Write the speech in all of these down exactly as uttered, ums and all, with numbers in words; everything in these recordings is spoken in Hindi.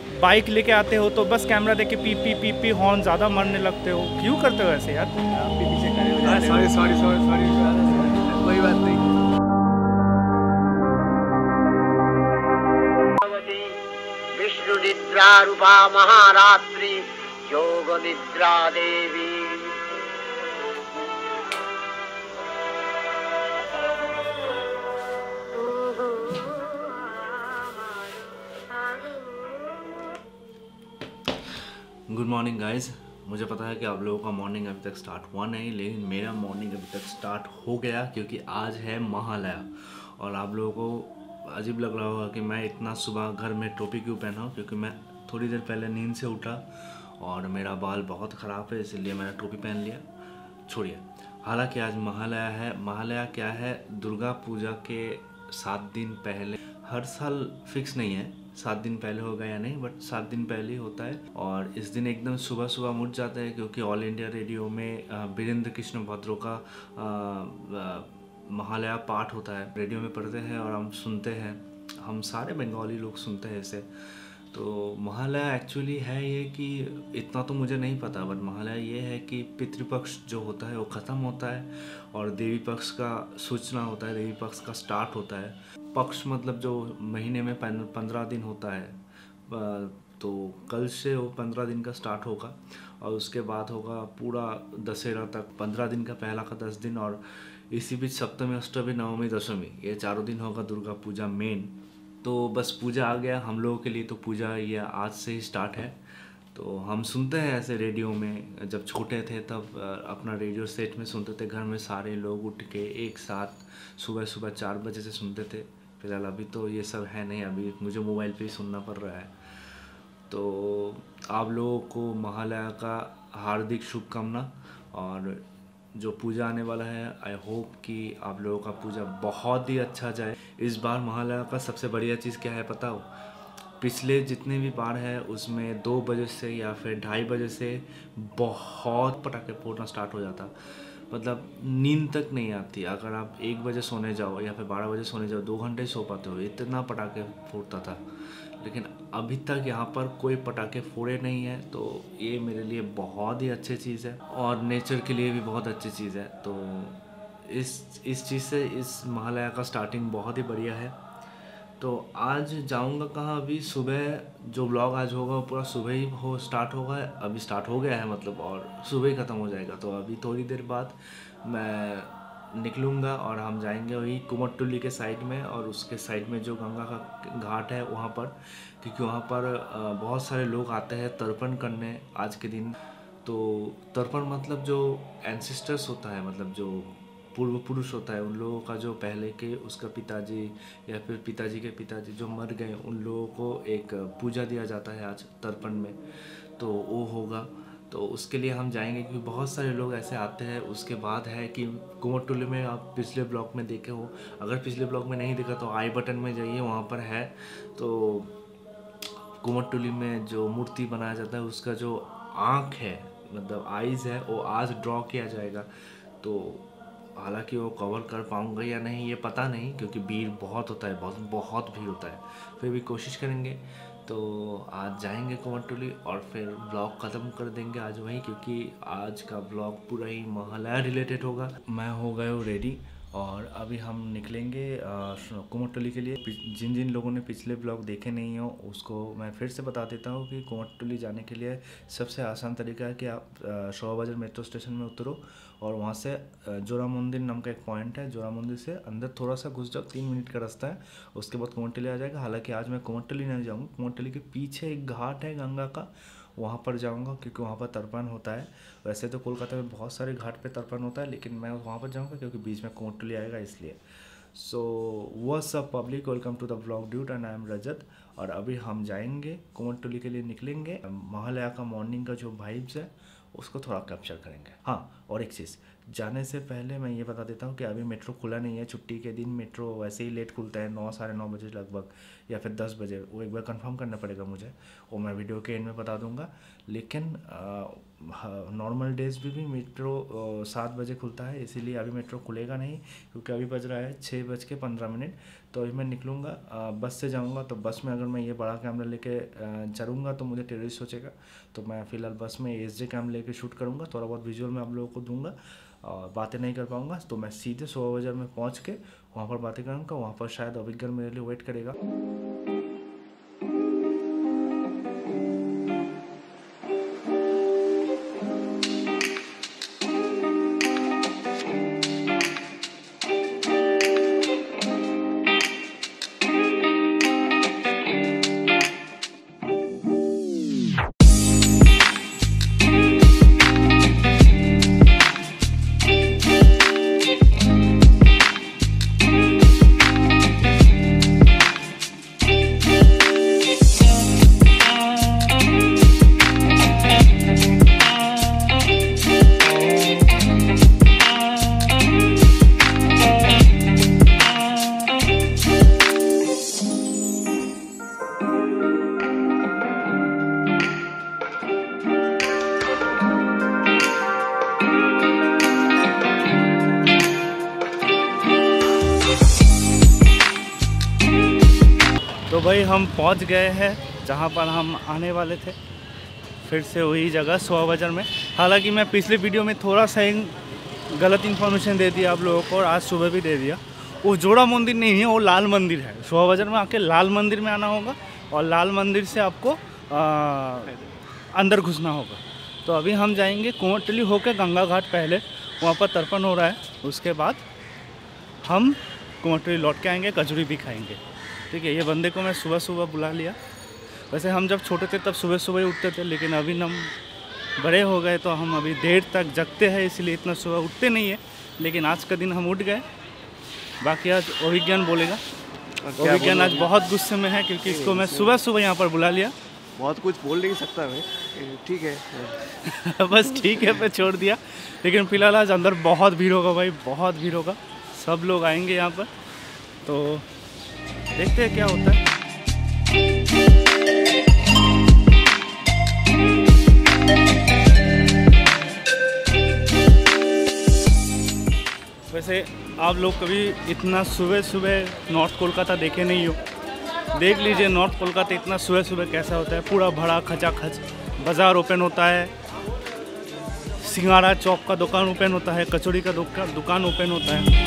बाइक लेके आते हो तो बस कैमरा देख के पी पी पी पी हॉर्न ज़्यादा मारने लगते हो, क्यों करते हो ऐसे यार? आप भी पीछे खड़े हो जाते हो। सॉरी सॉरी सॉरी सॉरी कोई बात नहीं। विष्णु निद्रा रूपा महारात्रि योग निद्रा देवी। Good morning guys. मुझे पता है कि आप लोगों का मॉर्निंग अभी तक स्टार्ट हुआ नहीं, लेकिन मेरा मॉर्निंग अभी तक स्टार्ट हो गया क्योंकि आज है महालया। और आप लोगों को अजीब लग रहा होगा कि मैं इतना सुबह घर में टोपी क्यों पहना हूँ, क्योंकि मैं थोड़ी देर पहले नींद से उठा और मेरा बाल बहुत ख़राब है, इसलिए मैंने टोपी पहन लिया। छोड़िए, हालांकि आज महालया है। महालया क्या है? दुर्गा पूजा के सात दिन पहले, हर साल फिक्स नहीं है सात दिन पहले होगा या नहीं, बट सात दिन पहले ही होता है। और इस दिन एकदम सुबह सुबह उठ जाते हैं क्योंकि ऑल इंडिया रेडियो में वीरेंद्र कृष्ण भद्रो का महालया पाठ होता है, रेडियो में पढ़ते हैं और हम सुनते हैं। हम सारे बंगाली लोग सुनते हैं इसे। तो महालया एक्चुअली है ये कि इतना तो मुझे नहीं पता, बट महालया ये है कि पितृपक्ष जो होता है वो ख़त्म होता है और देवी पक्ष का सूचना होता है, देवी पक्ष का स्टार्ट होता है। पक्ष मतलब जो महीने में पंद्रह दिन होता है, तो कल से वो पंद्रह दिन का स्टार्ट होगा और उसके बाद होगा पूरा दशहरा तक, पंद्रह दिन का पहला का दस दिन, और इसी बीच सप्तमी अष्टमी नवमी दशमी ये चारों दिन होगा दुर्गा पूजा मेन। तो बस पूजा आ गया हम लोगों के लिए, तो पूजा ये आज से ही स्टार्ट है। तो हम सुनते हैं ऐसे रेडियो में, जब छोटे थे तब अपना रेडियो सेट में सुनते थे, घर में सारे लोग उठ के एक साथ सुबह सुबह चार बजे से सुनते थे। फिलहाल अभी तो ये सब है नहीं, अभी मुझे मोबाइल पे ही सुनना पड़ रहा है। तो आप लोगों को महालया का हार्दिक शुभकामना। और जो पूजा आने वाला है, आई होप कि आप लोगों का पूजा बहुत ही अच्छा जाए। इस बार महालया का सबसे बढ़िया चीज़ क्या है पता हो? पिछले जितने भी बार है उसमें दो बजे से या फिर ढाई बजे से बहुत पटाखे फोड़ना स्टार्ट हो जाता, मतलब नींद तक नहीं आती। अगर आप एक बजे सोने जाओ या फिर बारह बजे सोने जाओ, दो घंटे सो पाते हो, इतना पटाखे फोड़ता था। लेकिन अभी तक यहाँ पर कोई पटाखे फोड़े नहीं है, तो ये मेरे लिए बहुत ही अच्छी चीज़ है और नेचर के लिए भी बहुत अच्छी चीज़ है। तो इस इस चीज़ से इस महालया का स्टार्टिंग बहुत ही बढ़िया है। तो आज जाऊंगा कहाँ? अभी सुबह जो ब्लॉग आज होगा वो पूरा सुबह ही हो स्टार्ट होगा, अभी स्टार्ट हो गया है मतलब, और सुबह ही ख़त्म हो जाएगा। तो अभी थोड़ी देर बाद मैं निकलूँगा और हम जाएंगे वही कुमटुल्ली के साइड में, और उसके साइड में जो गंगा का घाट है वहाँ पर, क्योंकि वहाँ पर बहुत सारे लोग आते हैं तर्पण करने आज के दिन। तो तर्पण मतलब जो एंसेस्टर्स होता है, मतलब जो पूर्व पुरुष होता है, उन लोगों का जो पहले के उसका पिताजी या फिर पिताजी के पिताजी जो मर गए, उन लोगों को एक पूजा दिया जाता है आज तर्पण में। तो वो होगा, तो उसके लिए हम जाएंगे क्योंकि बहुत सारे लोग ऐसे आते हैं। उसके बाद है कि कुमटुल्ली में आप पिछले ब्लॉग में देखे हो, अगर पिछले ब्लॉग में नहीं देखा तो आई बटन में जाइए, वहाँ पर है। तो कुमटुल्ली में जो मूर्ति बनाया जाता है उसका जो आँख है, मतलब आइज़ है, वो आज ड्रॉ किया जाएगा। तो हालांकि वो कवर कर पाऊँगा या नहीं ये पता नहीं, क्योंकि भीड़ बहुत होता है, बहुत बहुत भीड़ होता है, फिर भी कोशिश करेंगे। तो आज जाएंगे कुमटुल्ली और फिर ब्लॉग ख़त्म कर देंगे आज वहीं, क्योंकि आज का ब्लॉग पूरा ही महालया रिलेटेड होगा। मैं हो गया हूँ रेडी और अभी हम निकलेंगे कुमटुल्ली के लिए। जिन जिन लोगों ने पिछले ब्लॉग देखे नहीं हो उसको मैं फिर से बता देता हूँ कि कुमटुल्ली जाने के लिए सबसे आसान तरीका है कि आप शोभा बाजार मेट्रो स्टेशन में उतरो और वहाँ से जोरा मंदिर नाम का एक पॉइंट है, जोरा मंदिर से अंदर थोड़ा सा घुस जाओ, तीन मिनट का रास्ता है, उसके बाद कुमटुल्ली आ जाएगा। हालांकि आज मैं कुमटुल्ली नहीं जाऊँगा, कुमटुल्ली के पीछे एक घाट है गंगा का, वहाँ पर जाऊँगा क्योंकि वहाँ पर तर्पण होता है। वैसे तो कोलकाता में बहुत सारे घाट पे तर्पण होता है, लेकिन मैं वहाँ पर जाऊँगा क्योंकि बीच में कुमटुल्ली आएगा इसलिए। So what's up public, welcome to the blog dude and I am Rajat. और अभी हम जाएंगे कुमटुल्ली के लिए, निकलेंगे। महालया का मॉर्निंग का जो वाइब्स है उसको थोड़ा कैप्चर करेंगे। हाँ, और एक चीज़, जाने से पहले मैं ये बता देता हूँ कि अभी मेट्रो खुला नहीं है। छुट्टी के दिन मेट्रो वैसे ही लेट खुलता है, नौ साढ़े नौ बजे लगभग या फिर दस बजे। वो एक बार कंफर्म करना पड़ेगा मुझे, वो मैं वीडियो के एंड में बता दूंगा। लेकिन नॉर्मल डेज भी भी मेट्रो सात बजे खुलता है, इसीलिए अभी मेट्रो खुलेगा नहीं, क्योंकि अभी बज रहा है छः बज के पंद्रह मिनट। तो अभी मैं निकलूँगा, बस से जाऊँगा। तो बस में अगर मैं ये बड़ा कैमरा लेके चलूँगा तो मुझे टेररिस्ट सोचेगा। तो मैं फ़िलहाल बस में एच डी कैम लेके शूट करूँगा, थोड़ा बहुत विजुअल मैं आप लोगों को दूंगा और बातें नहीं कर पाऊँगा। तो मैं सीधे सोलह बाज़ार में पहुँच के वहाँ पर बातें करूँगा। वहाँ पर शायद अभिज्ञान मेरे लिए वेट करेगा। तो भाई हम पहुंच गए हैं जहां पर हम आने वाले थे, फिर से वही जगह सोलह बाज़ार में। हालांकि मैं पिछले वीडियो में थोड़ा सा गलत इन्फॉर्मेशन दे दिया आप लोगों को और आज सुबह भी दे दिया। वो जोड़ा मंदिर नहीं है, वो लाल मंदिर है। सोलह बाज़ार में आके लाल मंदिर में आना होगा और लाल मंदिर से आपको आ, अंदर घुसना होगा। तो अभी हम जाएंगे कुंवरटुली होकर गंगा घाट, पहले वहाँ पर तर्पण हो रहा है, उसके बाद हम कुंवरटुली लौट के आएंगे, कचौड़ी भी खाएंगे। ठीक है, ये बंदे को मैं सुबह सुबह बुला लिया। वैसे हम जब छोटे थे तब सुबह सुबह ही उठते थे, लेकिन अभी हम बड़े हो गए तो हम अभी देर तक जगते हैं, इसलिए इतना सुबह उठते नहीं है। लेकिन आज का दिन हम उठ गए। बाकी आज अभिज्ञान बोलेगा। अभिज्ञान आज बहुत गुस्से में है क्योंकि इसको मैं सुबह सुबह यहाँ पर बुला लिया। बहुत कुछ बोल नहीं सकता मैं, ठीक है बस ठीक है पे छोड़ दिया। लेकिन फिलहाल आज अंदर बहुत भीड़ होगा भाई, बहुत भीड़ होगा। सब लोग आएंगे यहाँ पर, तो देखते हैं क्या होता है। वैसे आप लोग कभी इतना सुबह सुबह नॉर्थ कोलकाता देखे नहीं हो। देख लीजिए नॉर्थ कोलकाता इतना सुबह सुबह कैसा होता है। पूरा भरा खचाखच, बाज़ार ओपन होता है, सिंगाड़ा चौक का दुकान ओपन होता है, कचौड़ी का दुकान ओपन होता है।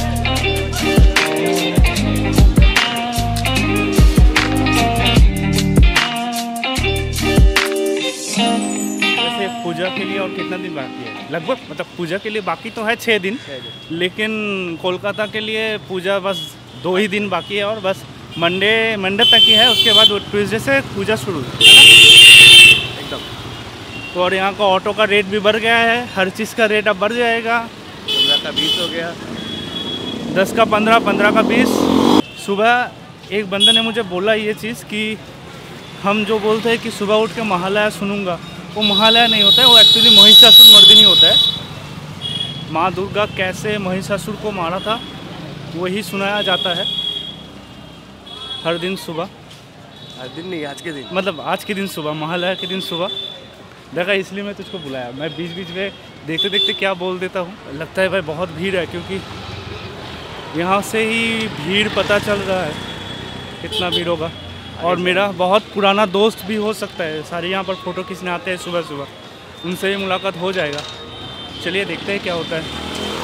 वैसे पूजा के लिए और कितना दिन बाकी है? लगभग मतलब पूजा के लिए बाकी तो है छः दिन, लेकिन कोलकाता के लिए पूजा बस दो ही दिन बाकी है और बस मंडे मंडे तक ही है। उसके बाद ट्यूसडे से पूजा शुरू है एकदम। तो और यहाँ का ऑटो का रेट भी बढ़ गया है, हर चीज़ का रेट अब बढ़ जाएगा। पंद्रह का बीस हो गया, दस का पंद्रह, पंद्रह का बीस। सुबह एक बंदे ने मुझे बोला ये चीज़ कि हम जो बोलते हैं कि सुबह उठ के महालया सुनूंगा, वो महालया नहीं होता है, वो एक्चुअली महिषासुर मर्दिनी होता है। माँ दुर्गा कैसे महिषासुर को मारा था वही सुनाया जाता है हर दिन सुबह। हर दिन नहीं, आज के दिन, मतलब आज के दिन सुबह, महालया के दिन सुबह। देखा, इसलिए मैं तुझको बुलाया। मैं बीच बीच में देखते देखते क्या बोल देता हूँ। लगता है भाई बहुत भीड़ है, क्योंकि यहाँ से ही भीड़ पता चल रहा है कितना भीड़ होगा। और मेरा बहुत पुराना दोस्त भी हो सकता है, सारे यहाँ पर फ़ोटो खींचने आते हैं सुबह सुबह, उनसे भी मुलाकात हो जाएगा। चलिए देखते हैं क्या होता है।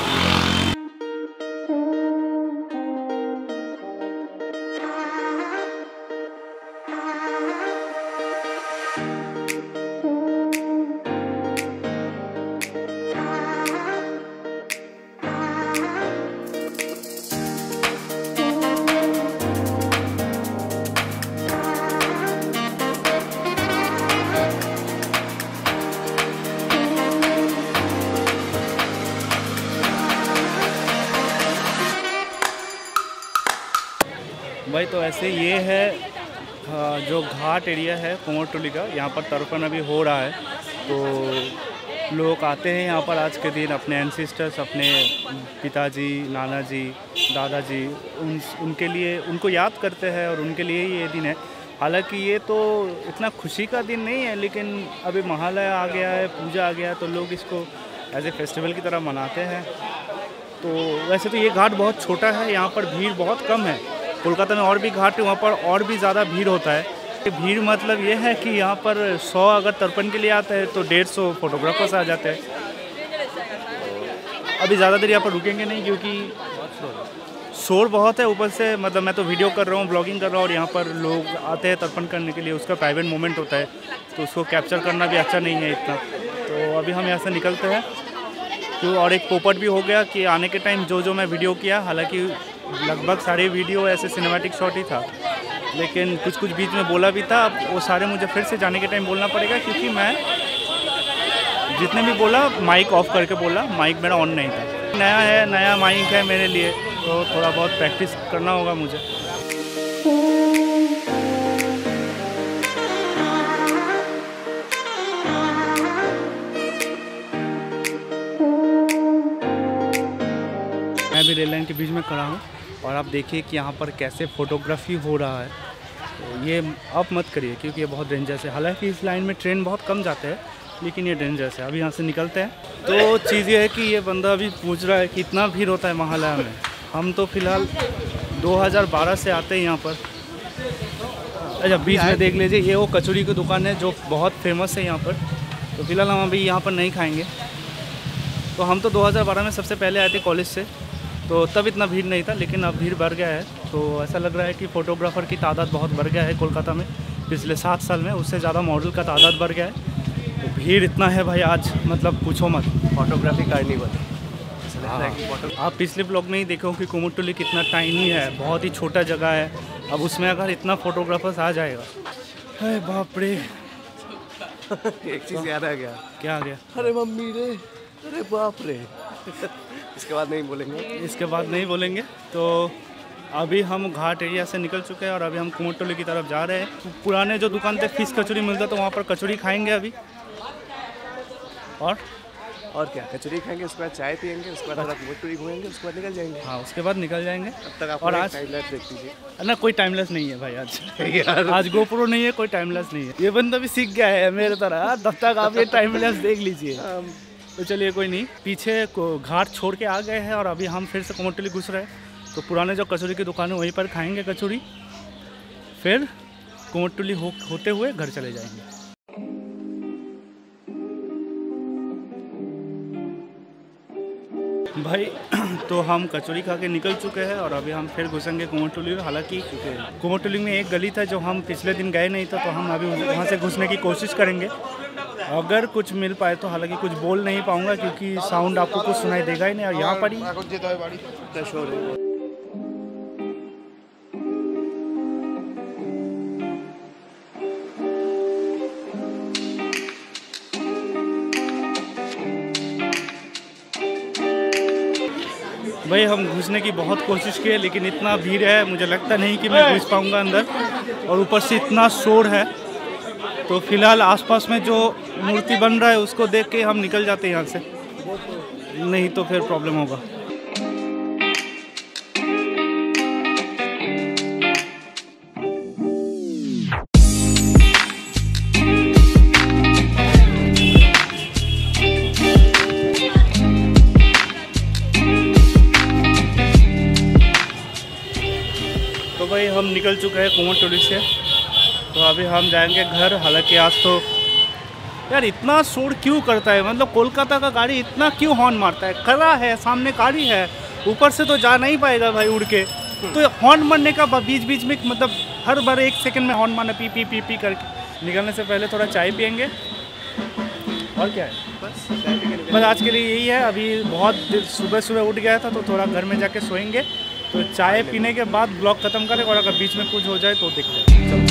भाई तो ऐसे ये है जो घाट एरिया है कुंवरटुली का, यहाँ पर तर्पण अभी हो रहा है। तो लोग आते हैं यहाँ पर आज के दिन अपने एंसेस्टर्स, अपने पिताजी, नाना जी, दादाजी, उन उनके लिए उनको याद करते हैं और उनके लिए ही ये दिन है। हालांकि ये तो इतना खुशी का दिन नहीं है, लेकिन अभी महालया आ गया है, पूजा आ गया है, तो लोग इसको एज ए फेस्टिवल की तरह मनाते हैं। तो वैसे तो ये घाट बहुत छोटा है, यहाँ पर भीड़ बहुत कम है। कोलकाता में और भी घाट है, वहाँ पर और भी ज़्यादा भीड़ होता है। भीड़ मतलब ये है कि यहाँ पर सौ अगर तर्पण के लिए आता है तो डेढ़ सौ फोटोग्राफर्स आ जाते हैं। अभी ज़्यादा देर यहाँ पर रुकेंगे नहीं क्योंकि शोर बहुत है। ऊपर से मतलब मैं तो वीडियो कर रहा हूँ, ब्लॉगिंग कर रहा हूँ और यहाँ पर लोग आते हैं तर्पण करने के लिए, उसका प्राइवेट मोमेंट होता है, तो उसको कैप्चर करना भी अच्छा नहीं है इतना। तो अभी हम यहाँ से निकलते हैं तो और एक पोपट भी हो गया कि आने के टाइम जो जो मैं वीडियो किया, हालांकि लगभग सारे वीडियो ऐसे सिनेमैटिक शॉट ही था, लेकिन कुछ कुछ बीच में बोला भी था। अब वो सारे मुझे फिर से जाने के टाइम बोलना पड़ेगा क्योंकि मैं जितने भी बोला माइक ऑफ करके बोला, माइक मेरा ऑन नहीं था। नया है, नया माइक है मेरे लिए, तो थोड़ा बहुत प्रैक्टिस करना होगा मुझे। मैं भी रेल लाइन के बीच में खड़ा हूँ और आप देखिए कि यहाँ पर कैसे फोटोग्राफी हो रहा है। तो ये आप मत करिए क्योंकि ये बहुत डेंजरस है। हालांकि इस लाइन में ट्रेन बहुत कम जाते हैं, लेकिन ये डेंजरस है। अभी यहाँ से निकलते हैं। तो चीज़ ये है कि ये बंदा अभी पूछ रहा है कि इतना भीड़ होता है महालया में। हम तो फ़िलहाल दो हज़ार बारह से आते हैं यहाँ पर। अच्छा, बीच में देख लीजिए, ये वो कचौड़ी की दुकान है जो बहुत फेमस है यहाँ पर। तो फिलहाल हम अभी यहाँ पर नहीं खाएँगे। तो हम तो दो हज़ार बारह में सबसे पहले आए थे कॉलेज से, तो तब इतना भीड़ नहीं था, लेकिन अब भीड़ बढ़ गया है। तो ऐसा लग रहा है कि फ़ोटोग्राफ़र की तादाद बहुत बढ़ गया है कोलकाता में पिछले सात साल में, उससे ज़्यादा मॉडल का तादाद बढ़ गया है। तो भीड़ इतना है भाई आज, मतलब पूछो मत। Photography carnival. हाँ, आप पिछले ब्लॉग में ही देखो कि कुमुरटुली कितना टाइनी है, बहुत ही छोटा जगह है। अब उसमें अगर इतना फोटोग्राफर्स आ जाएगा, अरे बाप रे। एक चीज़ याद आ गया। क्या आ गया? अरे मम्मी रे, अरे बाप रे। इसके बाद नहीं बोलेंगे, इसके बाद नहीं बोलेंगे। तो अभी हम घाट एरिया से निकल चुके हैं और अभी हम कुमुरटुली की तरफ जा रहे हैं। पुराने जो दुकान पे फिश कचौड़ी मिलता तो वहाँ पर कचौड़ी खाएंगे अभी। और और क्या, कचौड़ी खाएंगे, उसके बाद चाय पियेंगे, उसके बाद थोड़ा कुमुरटुली घूमेंगे, उसके बाद निकल जाएंगे। हाँ, उसके बाद निकल जाएंगे। तब तक आप और आज टाइम लैप्स देख लीजिए। ना, कोई टाइमलेस नहीं है भाई आज। आज गोप्रो नहीं है, कोई टाइमलेस नहीं है। ये बंदा भी सीख गया है मेरे तरह, तब तक आप ये टाइमलेस देख लीजिए। तो चलिए कोई नहीं, पीछे को घाट छोड़ के आ गए हैं और अभी हम फिर से कुमुरटुली घुस रहे हैं। तो पुराने जो कचौड़ी की दुकान है वहीं पर खाएंगे कचौड़ी, फिर कुमुरटुली हो, होते हुए घर चले जाएंगे। भाई तो हम कचौड़ी खा के निकल चुके हैं और अभी हम फिर घुसेंगे कुमुरटुली। हालांकि कुमुरटुली में एक गली था जो हम पिछले दिन गए नहीं था, तो हम अभी वहाँ से घुसने की कोशिश करेंगे अगर कुछ मिल पाए तो। हालांकि कुछ बोल नहीं पाऊँगा क्योंकि साउंड आपको कुछ सुनाई देगा ही नहीं, और यहाँ पर ही शोर है। भाई हम घुसने की बहुत कोशिश की है, लेकिन इतना भीड़ है, मुझे लगता नहीं कि मैं घुस पाऊँगा अंदर, और ऊपर से इतना शोर है। तो फिलहाल आसपास में जो मूर्ति बन रहा है उसको देख के हम निकल जाते हैं यहाँ से, नहीं तो फिर प्रॉब्लम होगा। तो भाई हम निकल चुके हैं कुमुरटुली से, तो अभी हम जाएंगे घर। हालांकि आज तो यार इतना शोर क्यों करता है, मतलब कोलकाता का गाड़ी इतना क्यों हॉर्न मारता है। खड़ा है, सामने गाड़ी है, ऊपर से तो जा नहीं पाएगा भाई उड़ के, तो हॉर्न मारने का बीच बीच में, मतलब हर बार एक सेकंड में हॉर्न मारना, पी पी पी पी करके। निकलने से पहले थोड़ा चाय पियेंगे और क्या है, बस बस आज के लिए यही है। अभी बहुत सुबह सुबह उठ गया था तो थोड़ा घर में जाके सोएंगे, तो चाय पीने के बाद ब्लॉग ख़त्म करें, और अगर बीच में कुछ हो जाए तो देखते हैं।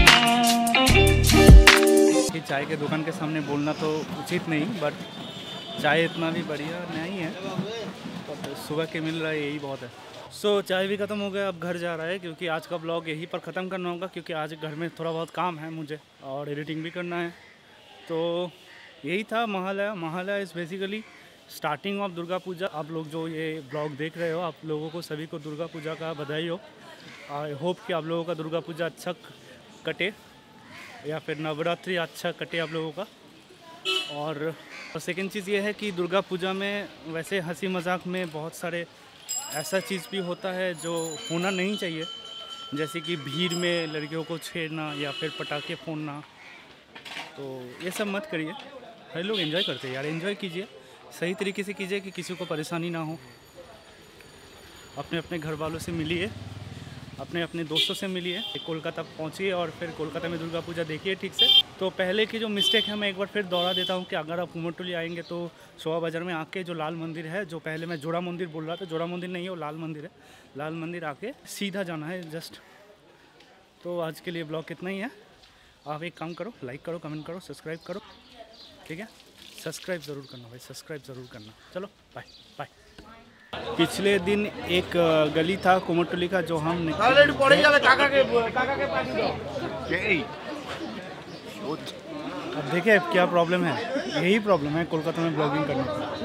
चाय के दुकान के सामने बोलना तो उचित नहीं, बट चाय इतना भी बढ़िया नहीं है, तो सुबह के मिल रहा है यही बहुत है। सो so, चाय भी ख़त्म हो गया, अब घर जा रहा है क्योंकि आज का ब्लॉग यहीं पर ख़त्म करना होगा, क्योंकि आज घर में थोड़ा बहुत काम है मुझे और एडिटिंग भी करना है। तो यही था Mahalaya. Mahalaya is basically starting of Durga Puja. आप लोग जो ये ब्लॉग देख रहे हो, आप लोगों को सभी को दुर्गा पूजा का बधाई हो। आई होप कि आप लोगों का दुर्गा पूजा अच्छा कटे या फिर नवरात्रि अच्छा कटे आप लोगों का। और सेकंड चीज़ ये है कि दुर्गा पूजा में वैसे हंसी मजाक में बहुत सारे ऐसा चीज़ भी होता है जो होना नहीं चाहिए, जैसे कि भीड़ में लड़कियों को छेड़ना या फिर पटाखे फोड़ना। तो ये सब मत करिए। हर लोग एंजॉय करते हैं यार, एंजॉय कीजिए, सही तरीके से कीजिए कि किसी को परेशानी ना हो। अपने अपने घर वालों से मिलिए, अपने अपने दोस्तों से मिलिए, कोलकाता पहुंचिए और फिर कोलकाता में दुर्गा पूजा देखिए ठीक से। तो पहले की जो मिस्टेक है मैं एक बार फिर दोहरा देता हूं कि अगर आप कुमोरटुली आएंगे तो शोभा बाज़ार में आके जो लाल मंदिर है, जो पहले मैं जोड़ा मंदिर बोल रहा था, जोड़ा मंदिर नहीं है वो लाल मंदिर है, लाल मंदिर आके सीधा जाना है जस्ट। तो आज के लिए ब्लॉग इतना ही है। आप एक काम करो, लाइक करो, कमेंट करो, सब्सक्राइब करो, ठीक है? सब्सक्राइब ज़रूर करना भाई, सब्सक्राइब ज़रूर करना। चलो बाय बाय। पिछले दिन एक गली था कुमोरटुली का जो हम अब देखे क्या प्रॉब्लम है, यही प्रॉब्लम है कोलकाता में ब्लॉगिंग करने का।